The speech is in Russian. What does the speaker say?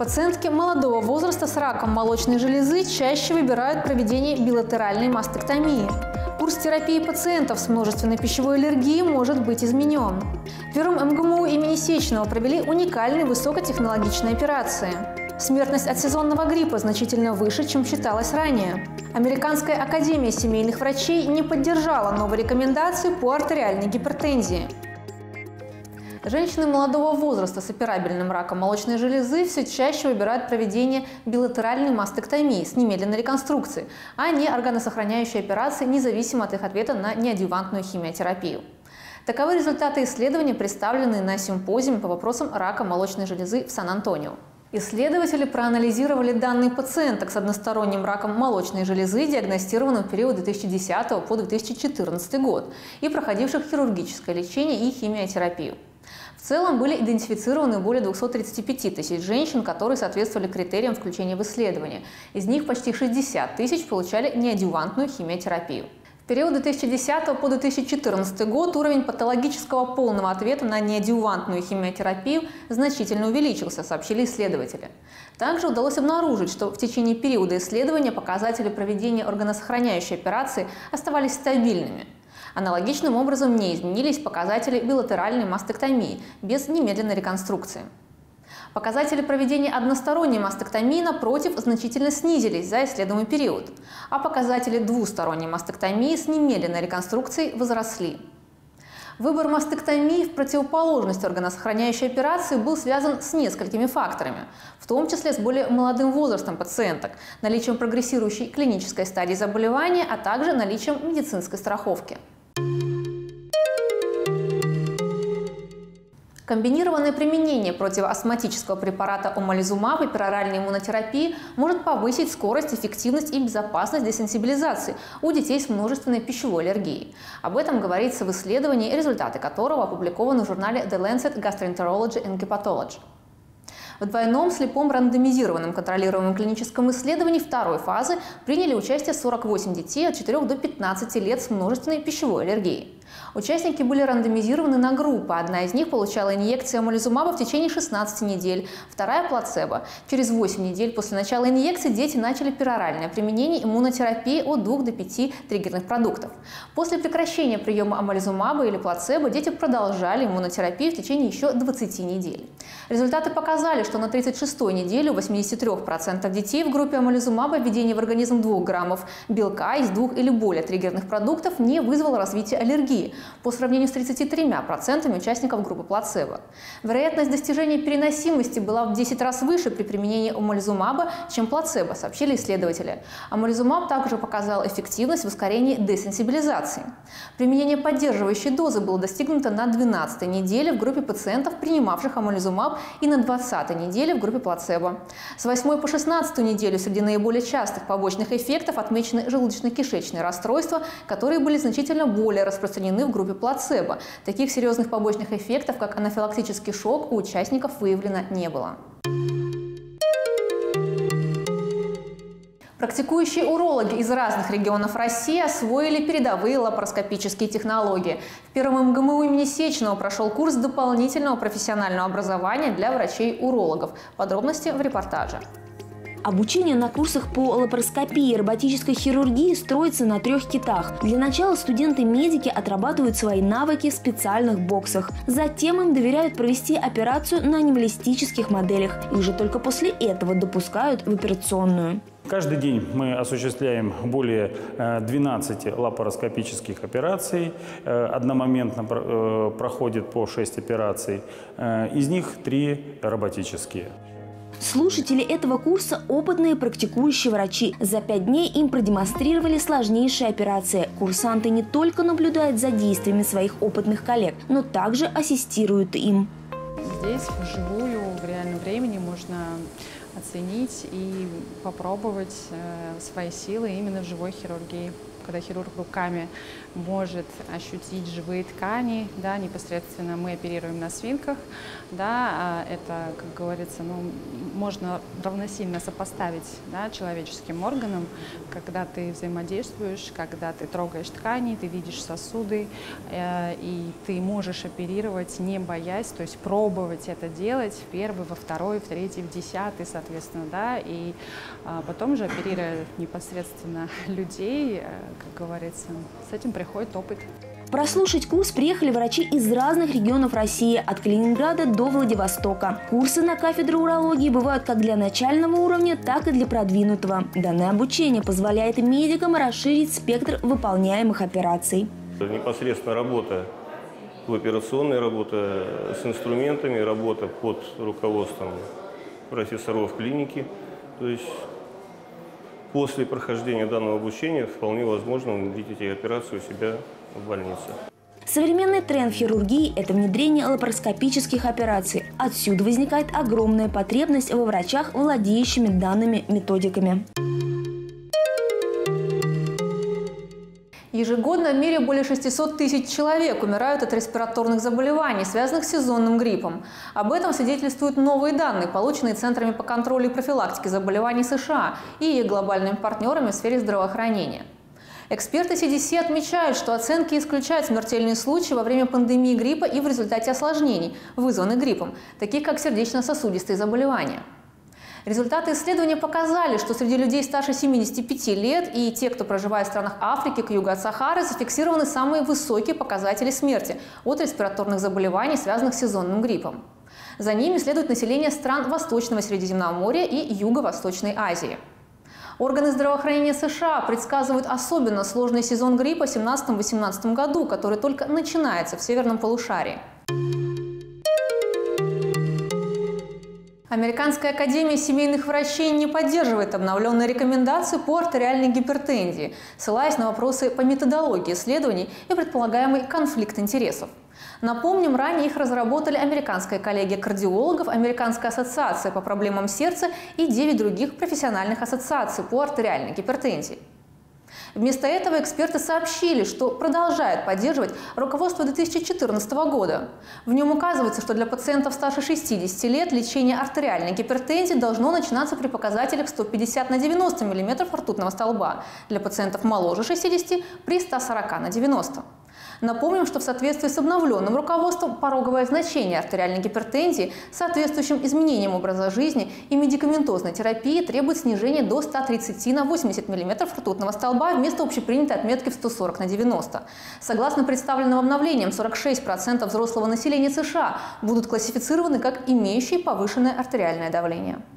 Пациентки молодого возраста с раком молочной железы чаще выбирают проведение билатеральной мастектомии. Курс терапии пациентов с множественной пищевой аллергией может быть изменен. В Первом МГМУ имени Сеченова провели уникальные высокотехнологичные операции. Смертность от сезонного гриппа значительно выше, чем считалось ранее. Американская академия семейных врачей не поддержала новые рекомендации по артериальной гипертензии. Женщины молодого возраста с операбельным раком молочной железы все чаще выбирают проведение билатеральной мастектомии с немедленной реконструкцией, а не органосохраняющей операции, независимо от их ответа на неадъювантную химиотерапию. Таковы результаты исследования, представленные на симпозиуме по вопросам рака молочной железы в Сан-Антонио. Исследователи проанализировали данные пациенток с односторонним раком молочной железы, диагностированным в период 2010 по 2014 год, и проходивших хирургическое лечение и химиотерапию. В целом были идентифицированы более 235 тысяч женщин, которые соответствовали критериям включения в исследование. Из них почти 60 тысяч получали неадъювантную химиотерапию. В период 2010 по 2014 год уровень патологического полного ответа на неадъювантную химиотерапию значительно увеличился, сообщили исследователи. Также удалось обнаружить, что в течение периода исследования показатели проведения органосохраняющей операции оставались стабильными. Аналогичным образом не изменились показатели билатеральной мастектомии без немедленной реконструкции. Показатели проведения односторонней мастектомии, напротив, значительно снизились за исследуемый период, а показатели двусторонней мастектомии с немедленной реконструкцией возросли. Выбор мастектомии в противоположность органосохраняющей операции был связан с несколькими факторами, в том числе с более молодым возрастом пациенток, наличием прогрессирующей клинической стадии заболевания, а также наличием медицинской страховки. Комбинированное применение противоастматического препарата омализумаб и пероральной иммунотерапии может повысить скорость, эффективность и безопасность десенсибилизации у детей с множественной пищевой аллергией. Об этом говорится в исследовании, результаты которого опубликованы в журнале The Lancet Gastroenterology and Hepatology. В двойном слепом рандомизированном контролируемом клиническом исследовании второй фазы приняли участие 48 детей от 4 до 15 лет с множественной пищевой аллергией. Участники были рандомизированы на группы. Одна из них получала инъекцию омализумаба в течение 16 недель, вторая – плацебо. Через 8 недель после начала инъекции дети начали пероральное применение иммунотерапии от 2 до 5 триггерных продуктов. После прекращения приема омализумаба или плацебо дети продолжали иммунотерапию в течение еще 20 недель. Результаты показали, что на 36-й неделе у 83% детей в группе омализумаба введение в организм 2 граммов белка из 2 или более триггерных продуктов не вызвало развития аллергии, по сравнению с 33% участников группы плацебо. Вероятность достижения переносимости была в 10 раз выше при применении омализумаба, чем плацебо, сообщили исследователи. Омализумаб также показал эффективность в ускорении десенсибилизации. Применение поддерживающей дозы было достигнуто на 12-й неделе в группе пациентов, принимавших омализумаб, и на 20-й неделе в группе плацебо. С 8 по 16 неделю среди наиболее частых побочных эффектов отмечены желудочно-кишечные расстройства, которые были значительно более распространены в группе плацебо. Таких серьезных побочных эффектов, как анафилактический шок, у участников выявлено не было. Практикующие урологи из разных регионов России освоили передовые лапароскопические технологии. В Первом МГМУ имени Сеченова прошел курс дополнительного профессионального образования для врачей-урологов. Подробности в репортаже. Обучение на курсах по лапароскопии и роботической хирургии строится на 3 китах. Для начала студенты-медики отрабатывают свои навыки в специальных боксах. Затем им доверяют провести операцию на анималистических моделях. И уже только после этого допускают в операционную. Каждый день мы осуществляем более 12 лапароскопических операций. Одномоментно проходит по 6 операций. Из них 3 роботические. Слушатели этого курса – опытные практикующие врачи. За 5 дней им продемонстрировали сложнейшие операции. Курсанты не только наблюдают за действиями своих опытных коллег, но также ассистируют им. Здесь вживую, в реальном времени можно оценить и попробовать свои силы именно в живой хирургии. когда хирург руками может ощутить живые ткани, да, непосредственно мы оперируем на свинках, да, это, как говорится, ну, можно равносильно сопоставить, да, человеческим органам, когда ты взаимодействуешь, когда ты трогаешь ткани, ты видишь сосуды, и ты можешь оперировать, не боясь, то есть пробовать это делать в первый, во второй, в третий, в 10-й, соответственно, да, и потом уже оперируя непосредственно людей, как говорится, с этим приходит опыт. Прослушать курс приехали врачи из разных регионов России, от Калининграда до Владивостока. Курсы на кафедре урологии бывают как для начального уровня, так и для продвинутого. Данное обучение позволяет медикам расширить спектр выполняемых операций. Непосредственно работа в операционной, работа с инструментами, работа под руководством профессоров клиники. То есть после прохождения данного обучения вполне возможно увидеть эти операции у себя в больнице. Современный тренд в хирургии – это внедрение лапароскопических операций. Отсюда возникает огромная потребность во врачах, владеющими данными методиками. Ежегодно в мире более 600 тысяч человек умирают от респираторных заболеваний, связанных с сезонным гриппом. Об этом свидетельствуют новые данные, полученные Центрами по контролю и профилактике заболеваний США и их глобальными партнерами в сфере здравоохранения. Эксперты CDC отмечают, что оценки исключают смертельные случаи во время пандемии гриппа и в результате осложнений, вызванных гриппом, таких как сердечно-сосудистые заболевания. Результаты исследования показали, что среди людей старше 75 лет и те, кто проживает в странах Африки к югу от Сахары, зафиксированы самые высокие показатели смерти от респираторных заболеваний, связанных с сезонным гриппом. За ними следует население стран Восточного Средиземноморья и Юго-Восточной Азии. Органы здравоохранения США предсказывают особенно сложный сезон гриппа в 2017-2018 году, который только начинается в северном полушарии. Американская академия семейных врачей не поддерживает обновленные рекомендации по артериальной гипертензии, ссылаясь на вопросы по методологии исследований и предполагаемый конфликт интересов. Напомним, ранее их разработали Американская коллегия кардиологов, Американская ассоциация по проблемам сердца и 9 других профессиональных ассоциаций по артериальной гипертензии. Вместо этого эксперты сообщили, что продолжают поддерживать руководство 2014 года. В нем указывается, что для пациентов старше 60 лет лечение артериальной гипертензии должно начинаться при показателях 150 на 90 мм ртутного столба, для пациентов моложе 60 – при 140 на 90. Напомним, что в соответствии с обновленным руководством пороговое значение артериальной гипертензии с соответствующим изменением образа жизни и медикаментозной терапии требует снижения до 130 на 80 мм ртутного столба вместо общепринятой отметки в 140 на 90. Согласно представленным обновлениям, 46% взрослого населения США будут классифицированы как имеющие повышенное артериальное давление.